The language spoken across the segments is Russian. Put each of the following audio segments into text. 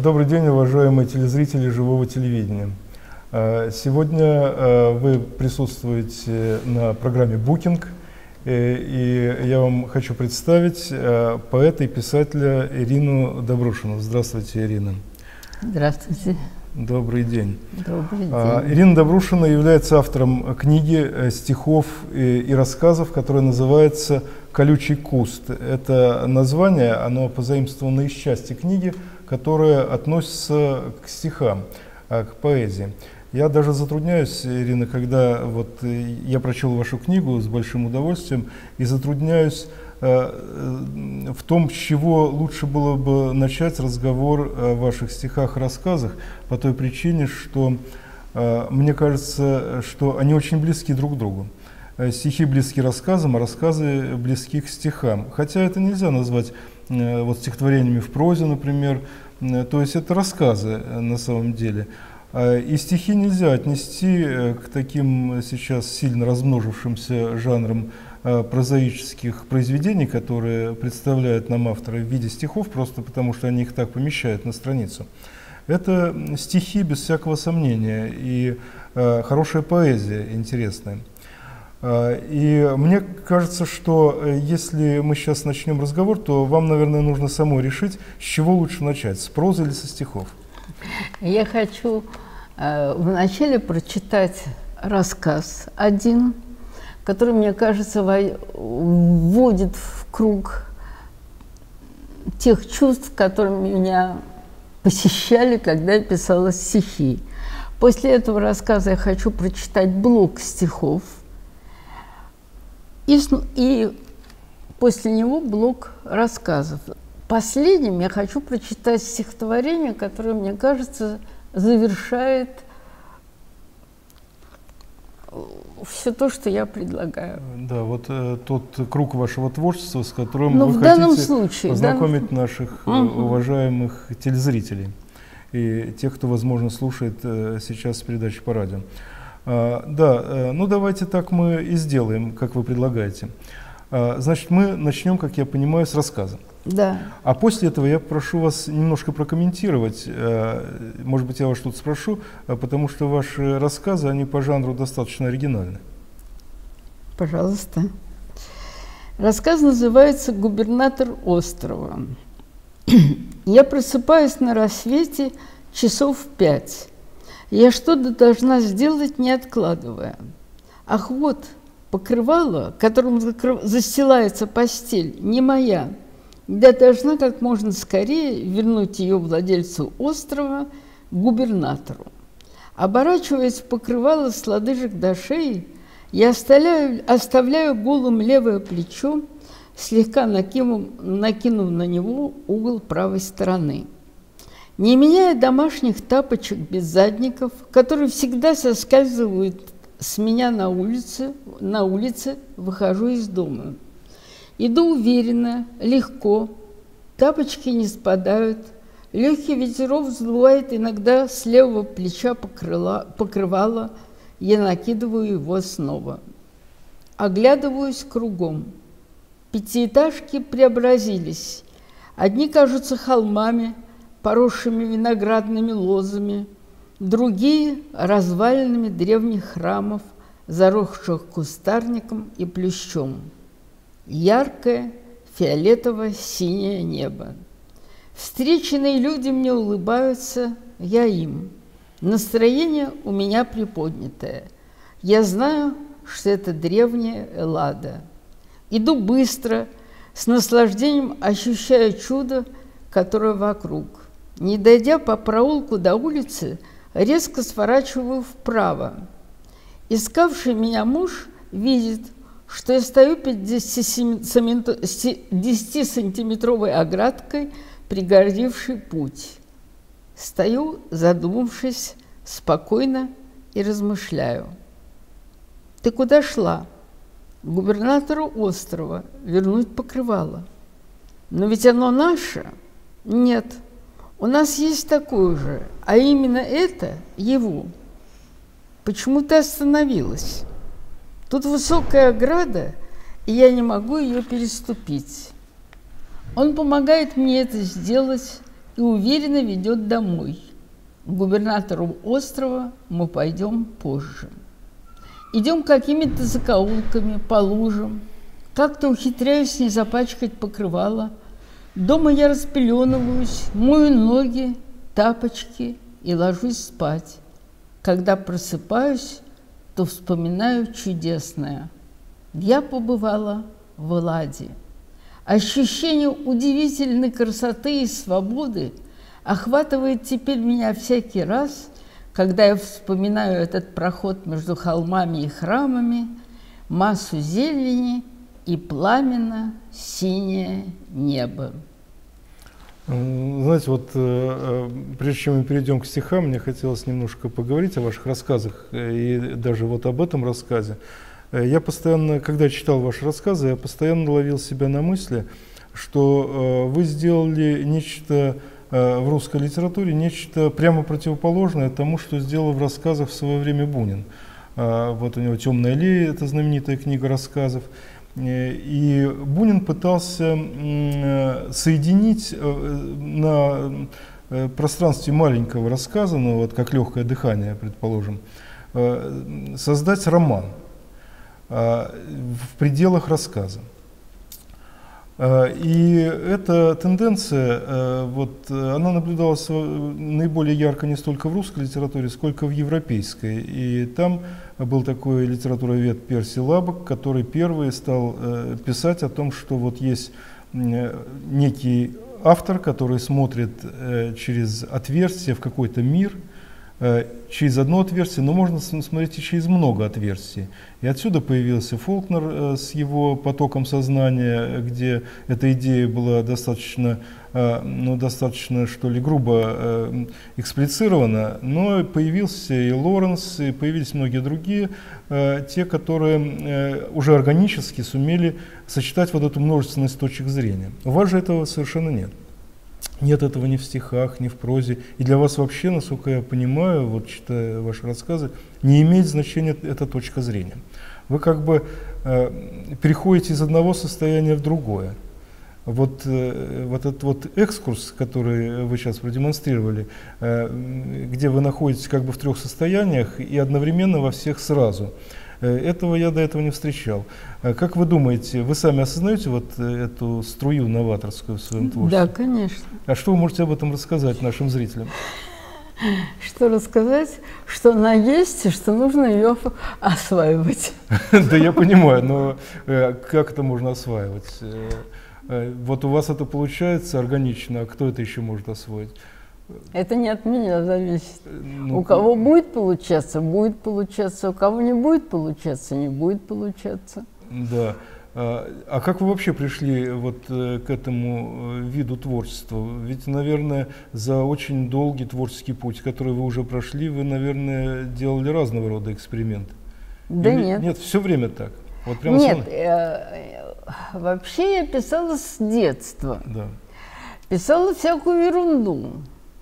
Добрый день, уважаемые телезрители живого телевидения. Сегодня вы присутствуете на программе «Букинг», и я вам хочу представить поэта и писателя Ирину Добрушину. Здравствуйте, Ирина. Здравствуйте. Добрый день. Добрый день. Ирина Добрушина является автором книги стихов и рассказов, которая называется «Колючий куст». Это название, оно позаимствовано из части книги, которая относится к стихам, к поэзии. Я даже затрудняюсь, Ирина, когда я прочел вашу книгу с большим удовольствием, и затрудняюсь в том, с чего лучше было бы начать разговор о ваших стихах и рассказах, по той причине, что мне кажется, что они очень близки друг к другу. Стихи близки рассказам, а рассказы близки к стихам. Хотя это нельзя назвать стихотворениями в прозе, например. То есть это рассказы на самом деле. И стихи нельзя отнести к таким сейчас сильно размножившимся жанрам прозаических произведений, которые представляют нам авторы в виде стихов, просто потому что они их так помещают на страницу. Это стихи без всякого сомнения и хорошая поэзия интересная. И мне кажется, что если мы сейчас начнем разговор, то вам, наверное, нужно самой решить, с чего лучше начать, с прозы или со стихов. Я хочу вначале прочитать рассказ один, который, мне кажется, вводит в круг тех чувств, которые меня посещали, когда я писала стихи. После этого рассказа я хочу прочитать блок стихов, и после него блок рассказов. Последним я хочу прочитать стихотворение, которое, мне кажется, завершает все то, что я предлагаю. Да, вот тот круг вашего творчества, с которым вы хотите познакомить наших уважаемых телезрителей и тех, кто, возможно, слушает сейчас передачу по радио. Ну давайте так мы и сделаем, как вы предлагаете. Значит, мы начнем, как я понимаю, с рассказа. Да. А после этого я прошу вас немножко прокомментировать, может быть, я вас что-то спрошу, потому что ваши рассказы, они по жанру достаточно оригинальны. Пожалуйста. Рассказ называется «Губернатор острова». Я просыпаюсь на рассвете часов в 5. Я что-то должна сделать, не откладывая. Ах, вот, покрывало, которым застилается постель, не моя. Я должна как можно скорее вернуть ее владельцу острова, губернатору. Оборачиваясь в покрывало с лодыжек до шеи, я оставляю голым левое плечо, слегка накинув на него угол правой стороны. Не меняя домашних тапочек без задников, которые всегда соскальзывают с меня на улице, выхожу из дома. Иду уверенно, легко, тапочки не спадают, легкий ветерок вздувает иногда с левого плеча покрывало, я накидываю его снова. Оглядываюсь кругом. Пятиэтажки преобразились. Одни кажутся холмами, поросшими виноградными лозами, другие – развалинами древних храмов, заросших кустарником и плющом. Яркое фиолетово-синее небо. Встреченные люди мне улыбаются, я им. Настроение у меня приподнятое. Я знаю, что это древняя Эллада. Иду быстро, с наслаждением ощущая чудо, которое вокруг. Не дойдя по проулку до улицы, резко сворачиваю вправо. Искавший меня муж видит, что я стою перед 10-сантиметровой оградкой, преградившей путь. Стою, задумавшись, спокойно и размышляю. Ты куда шла? К губернатору острова вернуть покрывало. Но ведь оно наше? Нет. У нас есть такое же, а именно это его. Почему ты остановилась? Тут высокая ограда, и я не могу ее переступить. Он помогает мне это сделать, и уверенно ведет домой. К губернатору острова мы пойдем позже. Идем какими-то закоулками, по лужам. Как-то ухитряюсь не запачкать покрывало. Дома я распеленываюсь, мою ноги, тапочки и ложусь спать. Когда просыпаюсь, то вспоминаю чудесное. Я побывала в Элладе. Ощущение удивительной красоты и свободы охватывает теперь меня всякий раз, когда я вспоминаю этот проход между холмами и храмами, массу зелени и пламенно-синее небо. Знаете, вот прежде чем мы перейдем к стихам, мне хотелось немножко поговорить о ваших рассказах и даже вот об этом рассказе. Я постоянно, когда читал ваши рассказы, я постоянно ловил себя на мысли, что вы сделали нечто в русской литературе, нечто прямо противоположное тому, что сделал в рассказах в свое время Бунин. Вот у него «Темная аллея» — это знаменитая книга рассказов. И Бунин пытался соединить на пространстве маленького рассказа, ну вот как «Легкое дыхание», предположим, создать роман в пределах рассказа. И эта тенденция, вот, она наблюдалась наиболее ярко не столько в русской литературе, сколько в европейской. И там был такой литературовед Перси Лабок, который первый стал писать о том, что вот есть некий автор, который смотрит через отверстие в какой-то мир, через одно отверстие, но можно смотреть и через много отверстий. И отсюда появился Фолкнер с его потоком сознания, где эта идея была достаточно, достаточно, что ли, грубо эксплицирована, но появился и Лоренс, и появились многие другие, те, которые уже органически сумели сочетать вот эту множественность точек зрения. У вас же этого совершенно нет. Нет этого ни в стихах, ни в прозе. И для вас вообще, насколько я понимаю, вот читая ваши рассказы, не имеет значения эта точка зрения. Вы как бы переходите из одного состояния в другое. Вот этот вот экскурс, который вы сейчас продемонстрировали, где вы находитесь как бы в трех состояниях и одновременно во всех сразу. Этого я до этого не встречал. Как вы думаете, вы сами осознаете вот эту струю новаторскую в своем творчестве? Да, конечно. А что вы можете об этом рассказать нашим зрителям? Что рассказать? Что она есть, и что нужно ее осваивать. Да, я понимаю, но как это можно осваивать? Вот у вас это получается органично, а кто это еще может освоить? Это не от меня зависит. У кого будет получаться, у кого не будет получаться, не будет получаться. Да. А как вы вообще пришли вот к этому виду творчества? Ведь, наверное, за очень долгий творческий путь, который вы уже прошли, вы, наверное, делали разного рода эксперименты. Да или, нет. Нет, все время так. Вот прямо нет, вообще я писала с детства. Да. Писала всякую ерунду.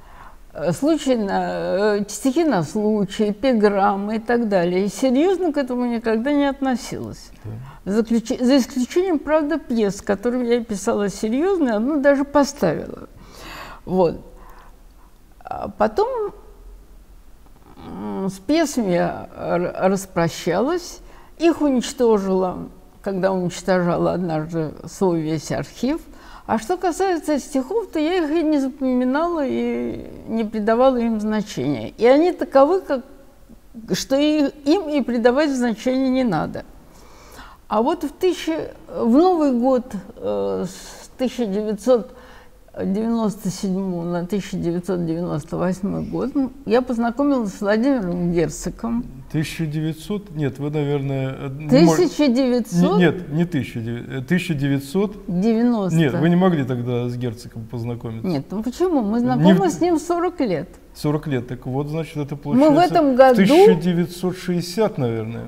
Стихи на случай, эпиграммы и так далее. И серьезно к этому никогда не относилась. Да. За исключением, правда, пьес, которые я писала серьезно, одну даже поставила. Вот. А потом с пьесами я распрощалась, их уничтожила, когда уничтожала однажды свой весь архив. А что касается стихов, то я их и не запоминала, и не придавала им значения. И они таковы, что им и придавать значения не надо. А вот в Новый год с 1997 на 1998 год я познакомилась с Владимиром Герцогом. 1900? Нет, вы, наверное... 1900? Нет, не 1990. Нет, вы не могли тогда с Герцогом познакомиться. Нет, ну почему? Мы знакомы с ним 40 лет. 40 лет, так вот, значит, это получается... Мы в этом году... 1960, наверное.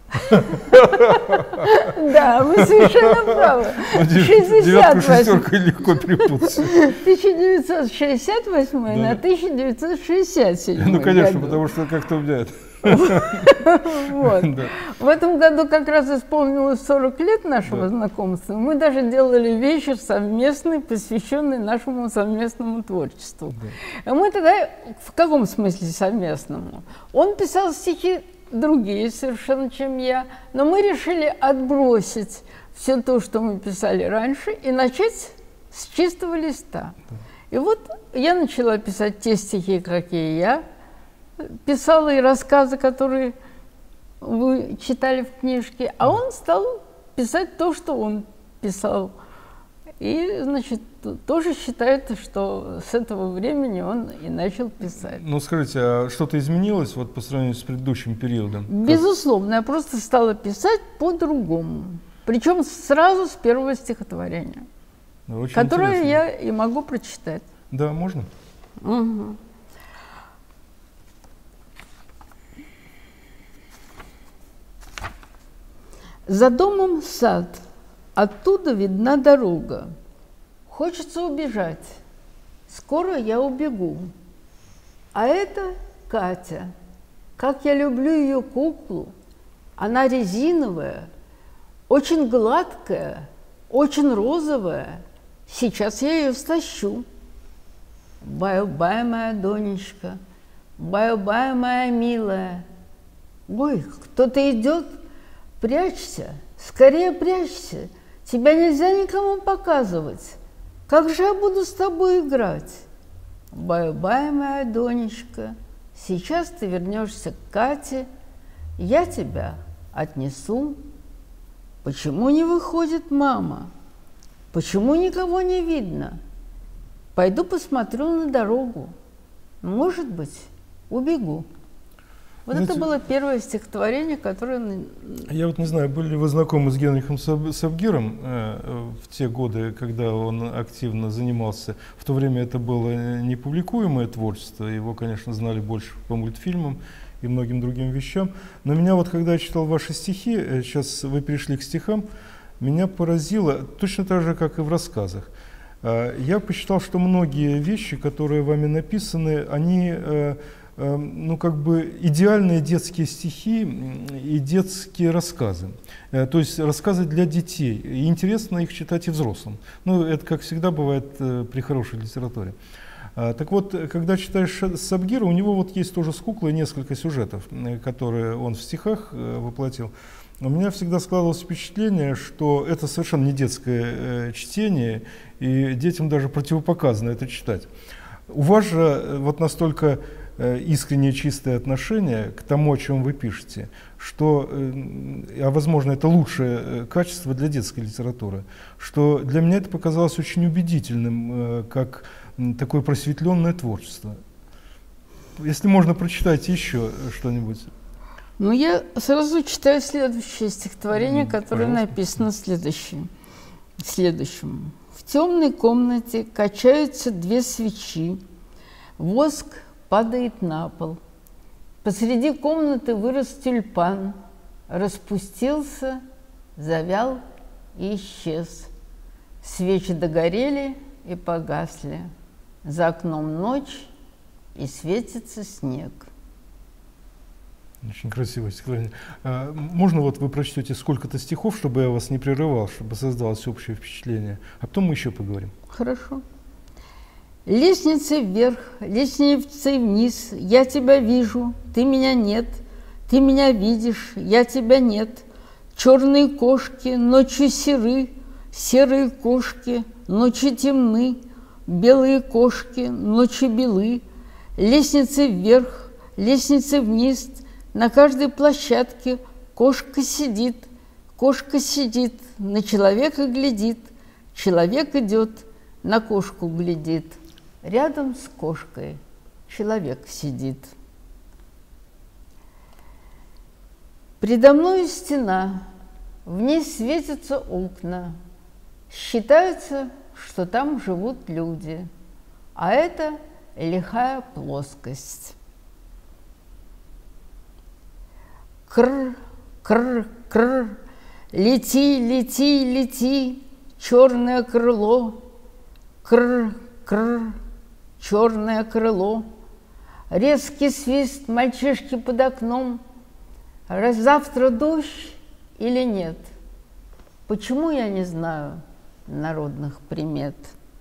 Да, вы совершенно правы. Девятку шестеркой легко перепутать. 1968 на 1967. Ну, конечно, потому что как-то у меня В этом году как раз исполнилось 40 лет нашего знакомства. Мы даже делали вечер совместный, посвященный нашему совместному творчеству. Мы тогда в каком смысле совместному? Он писал стихи другие совершенно, чем я, но мы решили отбросить все то, что мы писали раньше, и начать с чистого листа. И вот я начала писать те стихи, какие я писала, и рассказы, которые вы читали в книжке, а он стал писать то, что он писал. И, значит, тоже считает, что с этого времени он и начал писать. Ну, скажите, а что-то изменилось вот по сравнению с предыдущим периодом? Безусловно, я просто стала писать по-другому. Причем сразу с первого стихотворения, которое я и могу прочитать. Да, можно? Угу. За домом сад, оттуда видна дорога. Хочется убежать, скоро я убегу. А это Катя. Как я люблю ее куклу. Она резиновая, очень гладкая, очень розовая. Сейчас я ее стащу. Баю-бай, моя Донечка, баю-бай, моя милая. Ой, кто-то идет. Прячься, скорее прячься, тебя нельзя никому показывать. Как же я буду с тобой играть? Баю-бай, моя Донечка, сейчас ты вернешься к Кате, я тебя отнесу. Почему не выходит мама? Почему никого не видно? Пойду посмотрю на дорогу, может быть, убегу. Вот знаете, это было первое стихотворение, которое... Я вот не знаю, были ли вы знакомы с Генрихом Сабгиром в те годы, когда он активно занимался. В то время это было непубликуемое творчество, его, конечно, знали больше по мультфильмам и многим другим вещам. Но меня вот, когда я читал ваши стихи, сейчас вы перешли к стихам, меня поразило, точно так же, как и в рассказах. Я посчитал, что многие вещи, которые вами написаны, они... ну, как бы идеальные детские стихи и детские рассказы. То есть рассказы для детей. И интересно их читать и взрослым. Ну, это, как всегда, бывает при хорошей литературе. Так вот, когда читаешь Сабгира, у него вот есть тоже с куклой несколько сюжетов, которые он в стихах воплотил. У меня всегда складывалось впечатление, что это совершенно не детское чтение, и детям даже противопоказано это читать. У вас же вот настолько искреннее чистое отношение к тому, о чем вы пишете, что, а возможно, это лучшее качество для детской литературы, что для меня это показалось очень убедительным, как такое просветленное творчество. Если можно, прочитайте еще что-нибудь. Ну, я сразу читаю следующее стихотворение, которое написано следующим. В темной комнате качаются две свечи, воск падает на пол. Посреди комнаты вырос тюльпан, распустился, завял и исчез. Свечи догорели и погасли. За окном ночь, и светится снег. Очень красивое стихотворение. Можно вот вы прочтете сколько-то стихов, чтобы я вас не прерывал, чтобы создалось общее впечатление, а потом мы еще поговорим. Хорошо. Лестницей вверх, лестницей вниз, я тебя вижу, ты меня нет, ты меня видишь, я тебя нет. Черные кошки ночью серы, серые кошки ночью темны, белые кошки ночью белы. Лестницей вверх, лестницей вниз, на каждой площадке кошка сидит, на человека глядит, человек идет, на кошку глядит. Рядом с кошкой человек сидит. Предо мною стена, в ней светятся окна. Считается, что там живут люди, а это лихая плоскость. Кр, кр, кр, лети, лети, лети, черное крыло, кр, кр, черное крыло. резкий свист мальчишки под окном. Завтра дождь или нет? Почему я не знаю народных примет?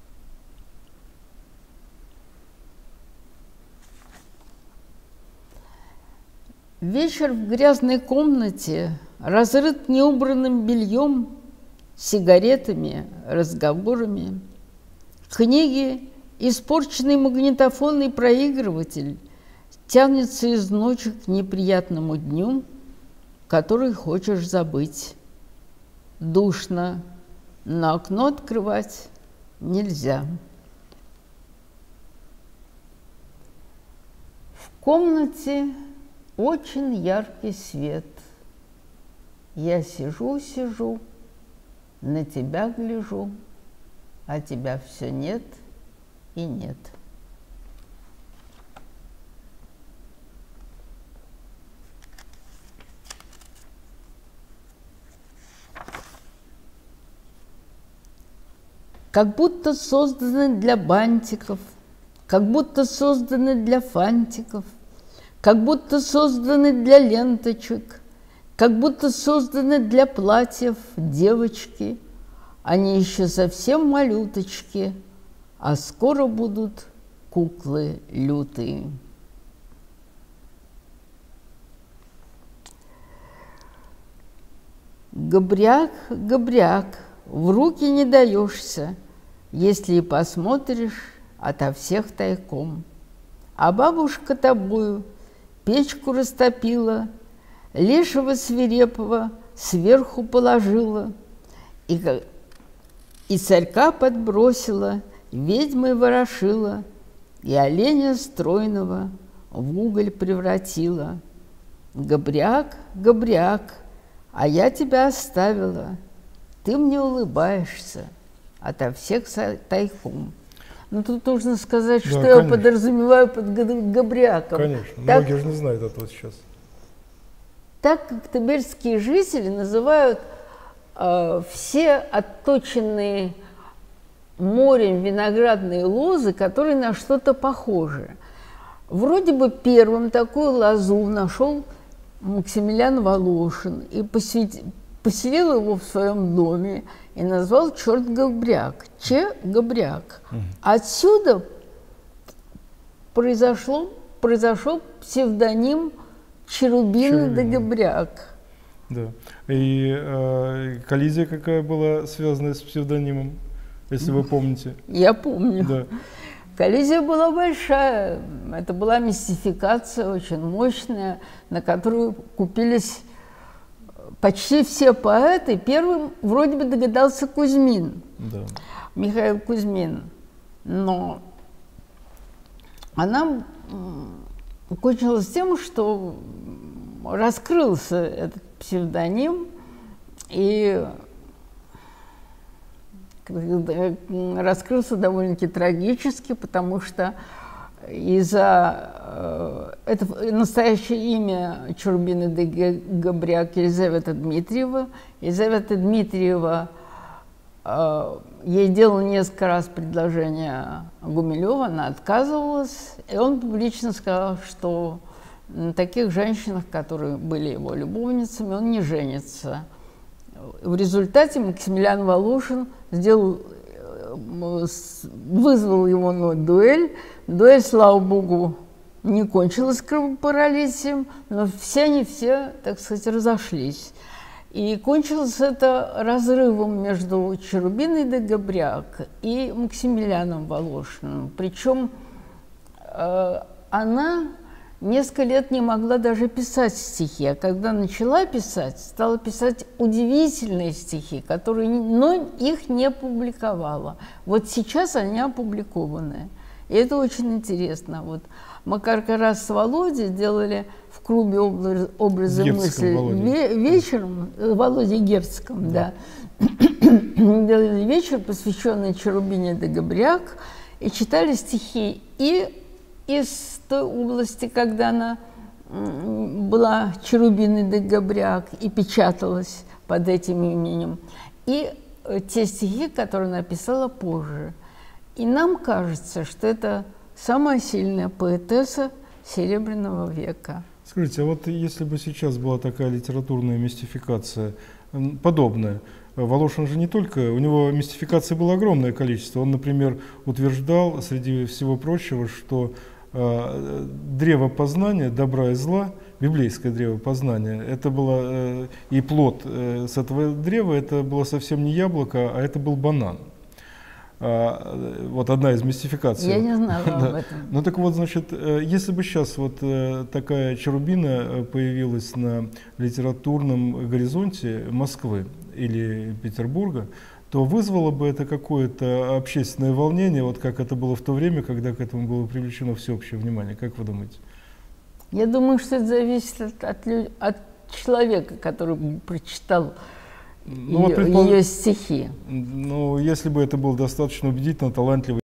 Вечер в грязной комнате, разрыт неубранным бельем, сигаретами, разговорами. Книги, испорченный магнитофонный проигрыватель тянется из ночи к неприятному дню, который хочешь забыть. Душно, но окно открывать нельзя. В комнате очень яркий свет. Я сижу, на тебя гляжу, а тебя все нет и нет. Как будто созданы для бантиков, как будто созданы для фантиков, как будто созданы для ленточек, как будто созданы для платьев девочки. Они еще совсем малюточки, а скоро будут куклы лютые. Габряк, габряк, в руки не даешься, если и посмотришь ото всех тайком. А бабушка тобою печку растопила, лешего свирепого сверху положила, и царька подбросила, ведьмой ворошила, и оленя стройного в уголь превратила. Габряк, габряк, а я тебя оставила, ты мне улыбаешься ото всех тайком. Ну, тут нужно сказать, да, что конечно. я подразумеваю под габряком. Конечно, так, многие же не знают этого сейчас. Так как тибетские жители называют все отточенные морем виноградные лозы, которые на что-то похожи. Вроде бы первым такую лозу нашел Максимилиан Волошин и поселил его в своем доме и назвал черт Габряк, Че Габряк. Отсюда произошел псевдоним Черубин де Габряк. Да. И коллизия какая была связана с псевдонимом, если вы помните? Я помню. Да. Коллизия была большая. Это была мистификация очень мощная, на которую купились почти все поэты. Первым вроде бы догадался Кузьмин, да. Михаил Кузьмин. Но она кончилась тем, что раскрылся этот псевдоним, и раскрылся довольно-таки трагически, потому что это настоящее имя Чурбины де Габряк Елизавета Дмитриева. Елизавета Дмитриева ей делала несколько раз предложение Гумилева, она отказывалась, и он публично сказал, что на таких женщинах, которые были его любовницами, он не женится. В результате Максимилиан Волошин вызвал его на дуэль. Дуэль, слава богу, не кончилась кровопролитием, но они все, так сказать, разошлись. И кончилось это разрывом между Черубиной де Габряк и Максимилианом Волошиным. Причем она несколько лет не могла даже писать стихи, а когда начала писать, стала писать удивительные стихи, но их не публиковала. Вот сейчас они опубликованы. И это очень интересно. Вот мы как раз с Володей делали в клубе «Образы мысли» вечером, Володей Герцком, да, делали вечер, посвященный Черубине де Габряк, и читали стихи и из той области, когда она была Черубиной де Габряк и печаталась под этим именем, и те стихи, которые написала позже. И нам кажется, что это самая сильная поэтесса Серебряного века. Скажите, а вот если бы сейчас была такая литературная мистификация, подобная, Волошин же не только, у него мистификаций было огромное количество. Он, например, утверждал, среди всего прочего, что древо познания добра и зла, библейское древо познания, это было и плод с этого древа, это было совсем не яблоко, а это был банан. Вот одна из мистификаций. Я не знала об этом. Ну так вот, значит, если бы сейчас вот такая Чарубина появилась на литературном горизонте Москвы или Петербурга, то вызвало бы это какое-то общественное волнение, вот как это было в то время, когда к этому было привлечено всеобщее внимание. Как вы думаете? Я думаю, что это зависит от человека, который прочитал ее стихи. Ну, если бы это был достаточно убедительно талантливый